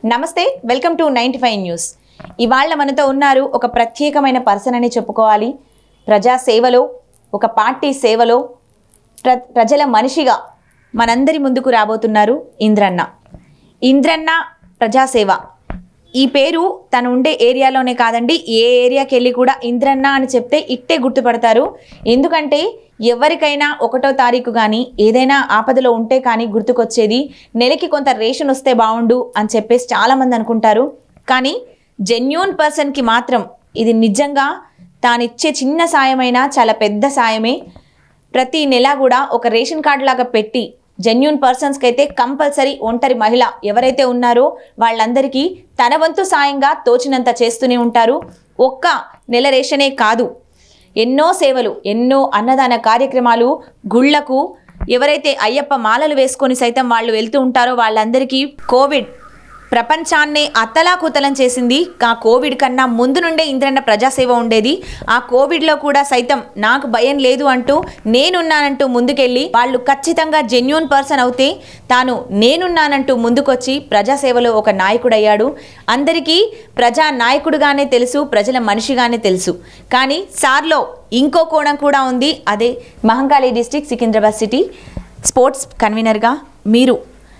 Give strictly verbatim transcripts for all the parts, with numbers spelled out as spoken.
నమస్తే welcome to ninety five news. ఇవాళ మనతో ఉన్నారు ఒక ప్రత్యేకమైన పర్సన్ అని చెప్పుకోవాలి. ప్రజా సేవలో, ఒక పార్టీ సేవలో ప్ర ప్రజల మనిషిగా మనందరి ముందుకు రాబోతున్నారు ఇంద్రన్న. ఇంద్రన్న ప్రజాసేవ ఈ పేరు తను ఉండే ఏరియాలోనే కాదండి, ఏ ఏరియాకి వెళ్ళి కూడా ఇంద్రన్న అని చెప్తే ఇట్టే గుర్తుపడతారు. ఎందుకంటే ఎవరికైనా ఒకటో తారీఖు కానీ ఏదైనా ఆపదలో ఉంటే కానీ గుర్తుకొచ్చేది నెలకి కొంత రేషన్ వస్తే బాగుండు అని చెప్పేసి చాలామంది అనుకుంటారు. కానీ జెన్యూన్ పర్సన్కి మాత్రం ఇది నిజంగా తానిచ్చే చిన్న సాయమైనా చాలా పెద్ద సాయమే. ప్రతి నెల కూడా ఒక రేషన్ కార్డు లాగా పెట్టి జెన్యూన్ పర్సన్స్కి అయితే కంపల్సరీ ఒంటరి మహిళ ఎవరైతే ఉన్నారో వాళ్ళందరికీ తన వంతు సాయంగా తోచినంత చేస్తూనే ఉంటారు. ఒక్క నెల రేషనే కాదు, ఎన్నో సేవలు, ఎన్నో అన్నదాన కార్యక్రమాలు, గుళ్లకు ఎవరైతే అయ్యప్ప మాలలు వేసుకొని సైతం వాళ్ళు వెళ్తూ ఉంటారో వాళ్ళందరికీ కోవిడ్ ప్రపంచాన్నే అతలాకుతలం చేసింది. ఆ కోవిడ్ కన్నా ముందు నుండే ఇంద్రన్న ప్రజాసేవ ఉండేది. ఆ కోవిడ్లో కూడా సైతం నాకు భయం లేదు అంటూ నేనున్నానంటూ ముందుకెళ్ళి వాళ్ళు ఖచ్చితంగా జెన్యూన్ పర్సన్ అవుతే తాను నేనున్నానంటూ ముందుకొచ్చి ప్రజాసేవలో ఒక నాయకుడయ్యాడు. అందరికీ ప్రజా నాయకుడుగానే తెలుసు, ప్రజల మనిషిగానే తెలుసు. కానీ సార్లో ఇంకో కోణం కూడా ఉంది. అదే Mahankali district Secunderabad city sports కన్వీనర్గా మీరు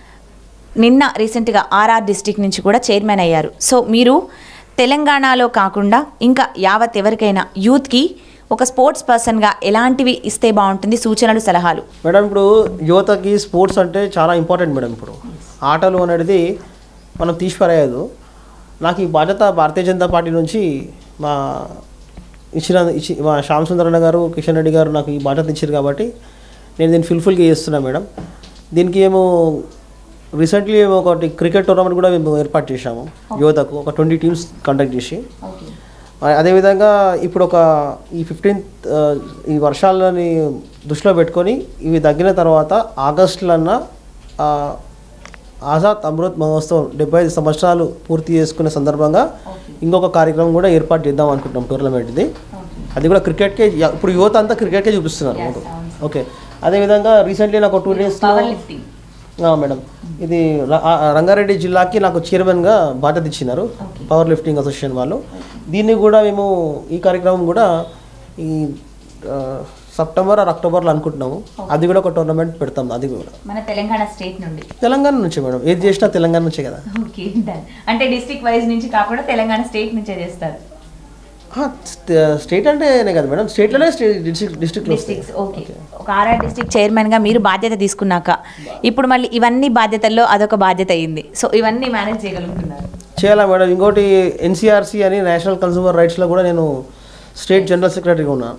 నిన్న రీసెంట్గా ఆర్ఆర్ డిస్టిక్ నుంచి కూడా చైర్మన్ అయ్యారు. సో మీరు తెలంగాణలో కాకుండా ఇంకా యావత్ ఎవరికైనా యూత్కి ఒక స్పోర్ట్స్ పర్సన్గా ఎలాంటివి ఇస్తే బాగుంటుంది, సూచనలు సలహాలు? మేడం, ఇప్పుడు యువతకి స్పోర్ట్స్ అంటే చాలా ఇంపార్టెంట్ మేడం. ఇప్పుడు ఆటలు అనేది మనం తీసిపారేయదు. నాకు ఈ బాధ్యత భారతీయ జనతా పార్టీ నుంచి మా ఇచ్చిన ఇచ్చి మా శ్యామ్ సుందరన్న గారు, కిషన్ రెడ్డి గారు నాకు ఈ బాధ్యత ఇచ్చారు కాబట్టి నేను దీన్ని ఫుల్ఫిల్గా చేస్తున్నాను మేడం. దీనికి ఏమో రీసెంట్లీ ఒకటి క్రికెట్ టోర్నమెంట్ కూడా మేము ఏర్పాటు చేశాము యువతకు, ఒక ట్వంటీ టీమ్స్ కండక్ట్ చేసి. అదేవిధంగా ఇప్పుడు ఒక ఈ ఫిఫ్టీన్త్ ఈ వర్షాలని దృష్టిలో పెట్టుకొని ఇవి తగ్గిన తర్వాత ఆగస్టులన్నా ఆజాద్ అమృత్ మహోత్సవం డెబ్బై ఐదు సంవత్సరాలు పూర్తి చేసుకునే సందర్భంగా ఇంకొక కార్యక్రమం కూడా ఏర్పాటు చేద్దాం అనుకుంటున్నాం టోర్నమెంట్ది. అది కూడా క్రికెట్కే, ఇప్పుడు యువత అంతా క్రికెట్కే చూపిస్తున్నారు. ఓకే, అదేవిధంగా రీసెంట్లీ నాకు టూ డేస్లో మేడం ఇది రంగారెడ్డి జిల్లాకి నాకు చైర్మన్గా బాధ్యత ఇచ్చినారు పవర్ లిఫ్టింగ్ అసోసియేషన్ వాళ్ళు. దీన్ని కూడా మేము ఈ కార్యక్రమం కూడా ఈ సెప్టెంబర్ ఆర్ అక్టోబర్లో అనుకుంటున్నాము. అది కూడా ఒక టోర్నమెంట్ పెడతాం. అది కూడా మన తెలంగాణ స్టేట్ నుండి, తెలంగాణ నుంచే మేడం. ఏది చేసినా తెలంగాణ నుంచే కదా. అంటే డిస్ట్రిక్ట్ వైజ్ నుంచి కాకుండా తెలంగాణ స్టేట్ నుంచే చేస్తారు. స్టేట్ అంటేనే కదా మేడం, స్టేట్లోనే డిస్ట్రిక్ట్ డిస్ట్రిక్ట్ ఓకే. ఒక ఆర్ఆర్ డిస్ట్రిక్ట్ చైర్మన్గా మీరు బాధ్యత తీసుకున్నాక ఇప్పుడు మళ్ళీ ఇవన్నీ బాధ్యతల్లో అదొక బాధ్యత అయింది. సో ఇవన్నీ మేనేజ్ చేయగలుగుతున్నారు? చేయాలా మేడం. ఇంకోటి ఎన్సీఆర్సీ అని నేషనల్ కన్సూమర్ రైట్స్లో కూడా నేను స్టేట్ జనరల్ సెక్రటరీగా ఉన్నాను.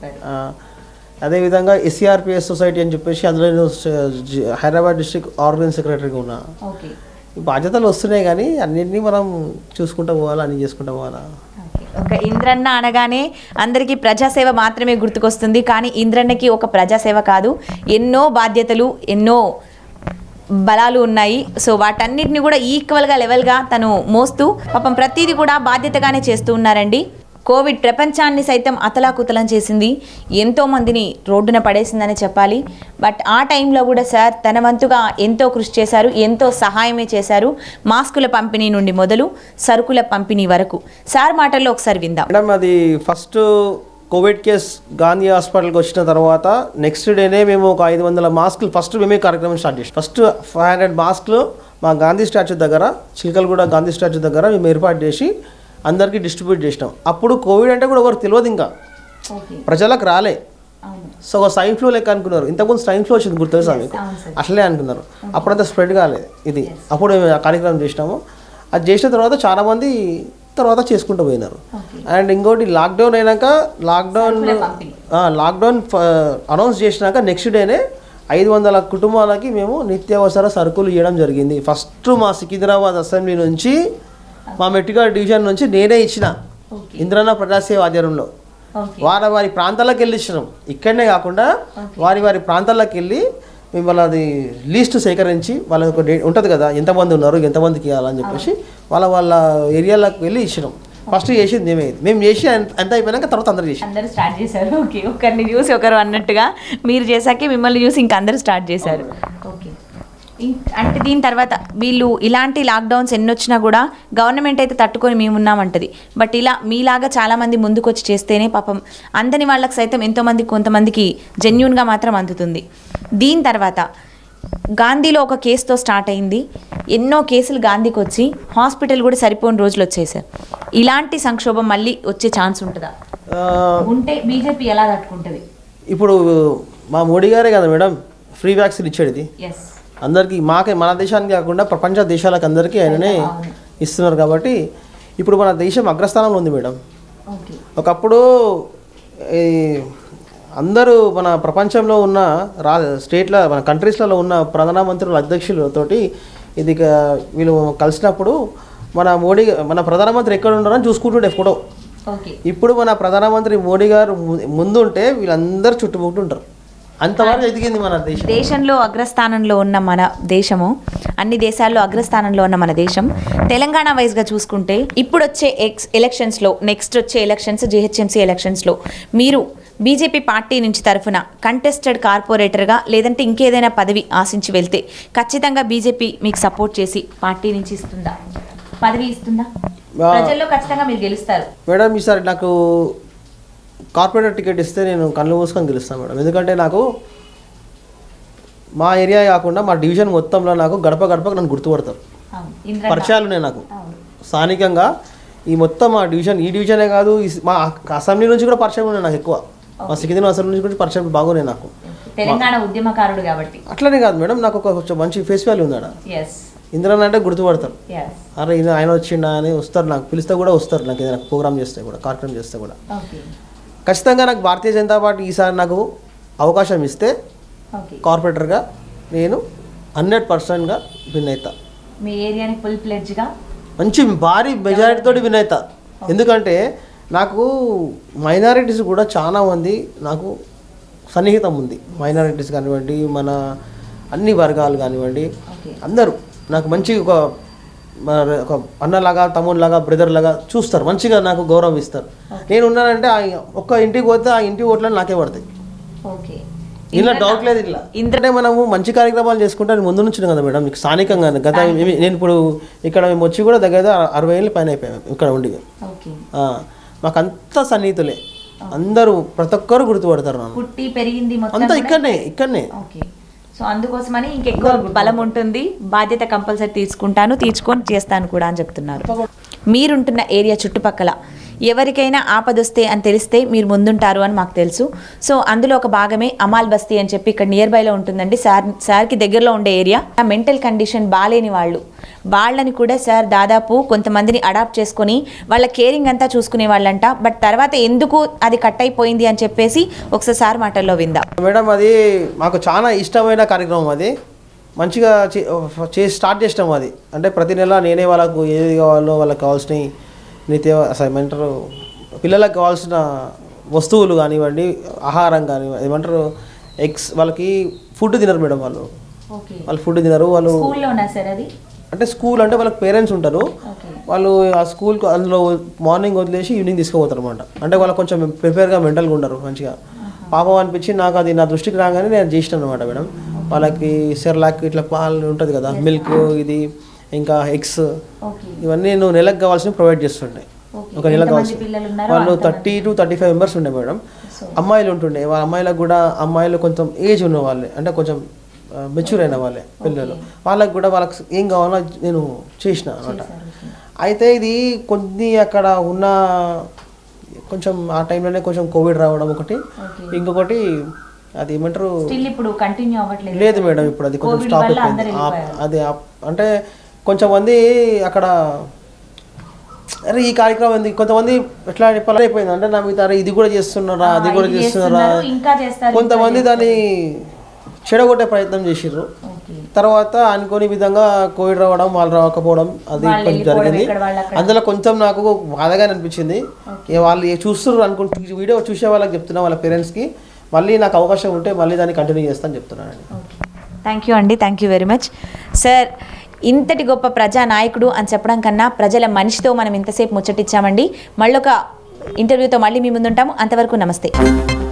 అదేవిధంగా ఎస్సీఆర్పిఎస్ సొసైటీ అని చెప్పేసి అందులో నేను హైదరాబాద్ డిస్ట్రిక్ట్ ఆర్గనైజ్ సెక్రటరీగా ఉన్నా. బాధ్యతలు వస్తున్నాయి కానీ అన్నింటినీ మనం చూసుకుంటూ పోవాలా, అన్ని చేసుకుంటూ పోవాలా. ఒక ఇంద్రన్న అనగానే అందరికీ ప్రజాసేవ మాత్రమే గుర్తుకొస్తుంది. కానీ ఇంద్రన్నకి ఒక ప్రజాసేవ కాదు, ఎన్నో బాధ్యతలు, ఎన్నో బలాలు ఉన్నాయి. సో వాటన్నిటిని కూడా ఈక్వల్గా లెవెల్గా తను మోస్తూ పాపం ప్రతిదీ కూడా బాధ్యతగానే చేస్తూ ఉన్నారండి. కోవిడ్ ప్రపంచాన్ని సైతం అతలాకుతలం చేసింది, ఎంతోమందిని రోడ్డున పడేసిందని చెప్పాలి. బట్ ఆ టైంలో కూడా సార్ తన వంతుగా ఎంతో కృషి చేశారు, ఎంతో సహాయమే చేశారు. మాస్కుల పంపిణీ నుండి మొదలు సరుకుల పంపిణీ వరకు. సార్ మాటల్లో ఒకసారి విందాం మేడం. అది ఫస్ట్ కోవిడ్ కేస్ గాంధీ హాస్పిటల్కి వచ్చిన తర్వాత నెక్స్ట్ డేనే మేము ఒక ఐదు వందల మాస్కులు ఫస్ట్ మేమే కార్యక్రమం స్టార్ట్ చేసాం. ఫస్ట్ ఫైవ్ హండ్రెడ్ మాస్కులు మా గాంధీ స్టాచ్యూ దగ్గర, చిలకలగూడ గాంధీ స్టాచ్యూ దగ్గర మేము ఏర్పాటు చేసి అందరికీ డిస్ట్రిబ్యూట్ చేసినాం. అప్పుడు కోవిడ్ అంటే కూడా ఒకరు తెలియదు, ఇంకా ప్రజలకు రాలే. సో ఒక స్వైన్ ఫ్లూ లెక్క అనుకున్నారు. ఇంతకుముందు స్వైన్ ఫ్లూ వచ్చింది గుర్తు తెలుసా మీకు? అట్లే అనుకున్నారు. అప్పుడంతా స్ప్రెడ్ కాలేదు ఇది. అప్పుడు మేము ఆ కార్యక్రమం చేసినాము. అది చేసిన తర్వాత చాలామంది తర్వాత చేసుకుంటూ పోయినారు. అండ్ ఇంకోటి లాక్డౌన్ అయినాక లాక్డౌన్ లాక్డౌన్ అనౌన్స్ చేసినాక నెక్స్ట్ డేనే ఐదు వందల కుటుంబాలకి మేము నిత్యావసర సరుకులు ఇవ్వడం జరిగింది. ఫస్ట్ మా సికింద్రాబాద్ అసెంబ్లీ నుంచి, మా మెట్టిగా డివిజన్ నుంచి నేనే ఇచ్చిన ఇంద్రన్న ప్రజాసేవ ఆధ్వర్యంలో. వారి వారి ప్రాంతాలకు వెళ్ళి ఇచ్చినాం. ఇక్కడనే కాకుండా వారి వారి ప్రాంతాలకు వెళ్ళి మేము వాళ్ళది లిస్ట్ సేకరించి వాళ్ళకి ఒక డేట్ ఉంటుంది కదా, ఎంతమంది ఉన్నారు, ఎంతమందికి ఇవ్వాలని చెప్పేసి వాళ్ళ వాళ్ళ ఏరియాలకు వెళ్ళి ఇచ్చినాం. ఫస్ట్ చేసింది మేమే. మేము చేసి అంత అయిపోయినాక తర్వాత అందరూ చేసి అందరూ స్టార్ట్ చేశారు. ఓకే, ఒకరిని చూసి ఒకరు అన్నట్టుగా మీరు చేశాకే మిమ్మల్ని చూసి ఇంకా అందరూ స్టార్ట్ చేశారు. ఓకే, ఇం- అంటే దీని తర్వాత వీళ్ళు ఇలాంటి లాక్డౌన్స్ ఎన్ని వచ్చినా కూడా గవర్నమెంట్ అయితే తట్టుకొని మేము ఉన్నామంటది. బట్ ఇలా మీలాగా చాలామంది ముందుకొచ్చి చేస్తేనే పాపం అందని వాళ్ళకి సైతం ఎంతోమంది కొంతమందికి జెన్యున్గా మాత్రం అందుతుంది. దీని తర్వాత గాంధీలో ఒక కేసుతో స్టార్ట్ అయింది. ఎన్నో కేసులు గాంధీకి వచ్చి హాస్పిటల్ కూడా సరిపోని రోజులు వచ్చాయి సార్. ఇలాంటి సంక్షోభం మళ్ళీ వచ్చే ఛాన్స్ ఉంటుందా? ఆ, ఉంటే బీజేపీ ఎలా తట్టుకుంటుంది? ఇప్పుడు మా మోడీ గారే కదా మేడం ఫ్రీ వ్యాక్సిన్ ఇచ్చేది ఎస్, అందరికీ, మాకే మన దేశానికి కాకుండా ప్రపంచ దేశాలకు అందరికీ ఆయననే ఇస్తున్నారు. కాబట్టి ఇప్పుడు మన దేశం అగ్రస్థానంలో ఉంది మేడం. ఓకే. ఒకప్పుడు ఈ అందరూ మన ప్రపంచంలో ఉన్న రా స్టేట్ల మన కంట్రీస్లలో ఉన్న ప్రధానమంత్రుల అధ్యక్షులతోటి ఇది క- వీళ్ళు కలిసినప్పుడు మన మోడీ మన ప్రధానమంత్రి ఎక్కడ ఉన్నారని చూసుకుంటుండే ఫోటో. ఓకే. ఇప్పుడు మన ప్రధానమంత్రి మోడీ గారు ము- ముందుంటే వీళ్ళందరూ చుట్టుముట్టుంటారు. అంతవరకు ఎదిగింది మన దేశం. దేశంలో అగ్రస్థానంలో ఉన్న మన దేశము, అన్ని దేశాల్లో అగ్రస్థానంలో ఉన్న మన దేశం తెలంగాణ వైజ్గా చూసుకుంటే ఇప్పుడు వచ్చే ఎక్స్ ఎలక్షన్స్లో నెక్స్ట్ వచ్చే ఎలక్షన్స్ జిహెచ్ఎంసీ ఎలక్షన్స్లో మీరు బీజేపీ పార్టీ నుంచి తరఫున కంటెస్టెడ్ కార్పొరేటర్గా లేదంటే ఇంకేదైనా పదవి ఆశించి వెళ్తే ఖచ్చితంగా బీజేపీ మీకు సపోర్ట్ చేసి పార్టీ నుంచి ఇస్తుందా, పదవి ఇస్తుందా? ప్రజల్లో ఖచ్చితంగా మీరు గెలుస్తారు మేడం. ఈసారి నాకు కార్పొరేటర్ టికెట్ ఇస్తే నేను కళ్ళు మూసుకొని గెలుస్తాను మేడం. ఎందుకంటే నాకు మా ఏరియా కాకుండా మా డివిజన్ మొత్తంలో నాకు గడప గడపకు నన్ను గుర్తుపడతారు. పరిచయాలు ఉన్నాయి నాకు స్థానికంగా. ఈ మొత్తం మా డివిజన్, ఈ డివిజనే కాదు ఈ మా అసెంబ్లీ నుంచి కూడా పరిచయం ఉన్నాయి నాకు ఎక్కువ. మా సికింద్రాబాద్ అసెంబ్లీ నుంచి కూడా పరిచయం బాగున్నాయి నాకు. తెలంగాణ ఉద్యమకారుడు కాబట్టి అట్లనే కాదు మేడం, నాకు ఒక కొంచెం మంచి ఫేస్ వాల్యూ ఉంది ఆడ. ఇంద్రన్ అంటే గుర్తుపడతారు. అరే ఈయన ఆయన వచ్చిండా అని వస్తారు, నాకు పిలిస్తే కూడా వస్తారు. నాకు ఏదైనా ప్రోగ్రామ్ చేస్తే కూడా, కార్యక్రమం చేస్తే కూడా ఖచ్చితంగా నాకు భారతీయ జనతా పార్టీ ఈసారి నాకు అవకాశం ఇస్తే కార్పొరేటర్గా నేను హండ్రెడ్ పర్సెంట్గా విన్ అవుతా. మీ ఏరియాని ఫుల్ ప్లెడ్జ్గా మంచి భారీ మెజారిటీతో విన్ అవుతా. ఎందుకంటే నాకు మైనారిటీస్ కూడా చాలా మంది నాకు సన్నిహితం ఉంది. మైనారిటీస్ కానివ్వండి, మన అన్ని వర్గాలు కానివ్వండి, అందరూ నాకు మంచి ఒక ఒక అన్నలాగా, తమ్ముళ్ళలాగా, బ్రదర్ లాగా చూస్తారు. మంచిగా నాకు గౌరవం ఇస్తారు. నేను ఉన్నానంటే ఒక్క ఇంటికి పోతే ఆ ఇంటి ఓట్లని నాకే పడతాయి. ఇలా డౌట్ లేదు. ఇట్లా ఇంతటే మనము మంచి కార్యక్రమాలు చేసుకుంటే ముందు నుంచి కదా మేడం, మీకు స్థానికంగా గత నేను ఇప్పుడు ఇక్కడ మేము వచ్చి కూడా దగ్గర అరవై ఏళ్ళు పైన అయిపోయాము ఇక్కడ ఉండి. మాకు అంతా సన్నిహితులే, అందరూ ప్రతి ఒక్కరు గుర్తుపడతారు. పుట్టి పెరిగింది అంతా ఇక్కడనే ఇక్కడనే సో అందుకోసమని ఇంకెక్కువ బలం ఉంటుంది. బాధ్యత కంపల్సరీ తీసుకుంటాను, తీర్చుకొని చేస్తాను కూడా అని చెప్తున్నారు. మీరుంటున్న ఏరియా చుట్టుపక్కల ఎవరికైనా ఆపదొస్తే అని తెలిస్తే మీరు ముందుంటారు అని మాకు తెలుసు. సో అందులో ఒక భాగమే అమాల్ బస్తీ అని చెప్పి ఇక్కడ నియర్ బైలో ఉంటుందండి. సార్ సార్కి దగ్గరలో ఉండే ఏరియా. మెంటల్ కండిషన్ బాలేని వాళ్ళు వాళ్ళని కూడా సార్ దాదాపు కొంతమందిని అడాప్ట్ చేసుకొని వాళ్ళ కేరింగ్ అంతా చూసుకునే వాళ్ళంట. బట్ తర్వాత ఎందుకు అది కట్ అయిపోయింది అని చెప్పేసి ఒకసారి సార్ మాటల్లో విందాం. మేడం అది మాకు చాలా ఇష్టమైన కార్యక్రమం. అది మంచిగా చేసి స్టార్ట్ చేసినాం. అది అంటే ప్రతి నెల నేనే వాళ్ళకు ఏది కావాలో వాళ్ళకి కావాల్సినవి నిత్య అసలు ఏమంటారు పిల్లలకు కావాల్సిన వస్తువులు కానివ్వండి, ఆహారం కానివ్వండి, ఏమంటారు ఎగ్స్, వాళ్ళకి ఫుడ్ తినరు మేడం. వాళ్ళు వాళ్ళు ఫుడ్ తినరు. వాళ్ళు అంటే స్కూల్ అంటే వాళ్ళకి పేరెంట్స్ ఉంటారు. వాళ్ళు ఆ స్కూల్కి అందులో మార్నింగ్ వదిలేసి ఈవినింగ్ తీసుకుపోతారు అనమాట. అంటే వాళ్ళకి కొంచెం ప్రిపేర్గా మెంటల్గా ఉండరు. మంచిగా పాపం అనిపించి నాకు అది నా దృష్టికి రాగానే నేను చేసినాను అనమాట మేడం. వాళ్ళకి సెర్లాక్ ఇట్లా పాలు ఉంటుంది కదా, మిల్క్, ఇది ఇంకా ఎగ్స్, ఇవన్నీ నేను నెలకు కావాల్సిన ప్రొవైడ్ చేస్తుండే. ఒక నెలకు కావాల్సిన వాళ్ళు thirty two thirty five members ఉండే మేడం. అమ్మాయిలు ఉంటుండే. వాళ్ళ అమ్మాయిలకు కూడా అమ్మాయిలు కొంచెం ఏజ్ ఉన్న వాళ్ళే, అంటే కొంచెం మెచ్యూర్ అయిన వాళ్ళే పిల్లలు. వాళ్ళకి కూడా వాళ్ళకి ఏం కావాలో నేను చేసిన అనమాట. అయితే ఇది కొన్ని అక్కడ ఉన్న కొంచెం ఆ టైంలోనే కొంచెం కోవిడ్ రావడం ఒకటి, ఇంకొకటి అది ఏమంటారు లేదు మేడం. ఇప్పుడు అది కొంచెం స్టాప్ అయిపోయింది. అది అంటే కొంచెం మంది అక్కడ అరే ఈ కార్యక్రమం ఎందుకు కొంతమంది ఎట్లా అయిపోయింది అంటే నా మీద ఇది కూడా చేస్తున్నారా అది కూడా చేస్తున్నారా, కొంతమంది దాన్ని చెడగొట్టే ప్రయత్నం చేసిర్రు. తర్వాత అనుకోని విధంగా కోవిడ్ రావడం, వాళ్ళు రాకపోవడం అది కొంచెం జరిగింది. అందులో కొంచెం నాకు బాధగానే అనిపించింది. వాళ్ళు చూస్తున్నారు అనుకుంటు వీడియో చూసే వాళ్ళకి చెప్తున్నా, వాళ్ళ పేరెంట్స్కి మళ్ళీ నాకు అవకాశం ఉంటే మళ్ళీ దాన్ని కంటిన్యూ చేస్తాను చెప్తున్నానండి. థ్యాంక్ యూ అండి, thank you very much sir. ఇంతటి గొప్ప ప్రజా నాయకుడు అని చెప్పడం కన్నా ప్రజల మనిషితో మనం ఇంతసేపు ముచ్చటిచ్చామండి. మళ్ళొక ఇంటర్వ్యూతో మళ్ళీ మీ ముందుంటాము. అంతవరకు నమస్తే.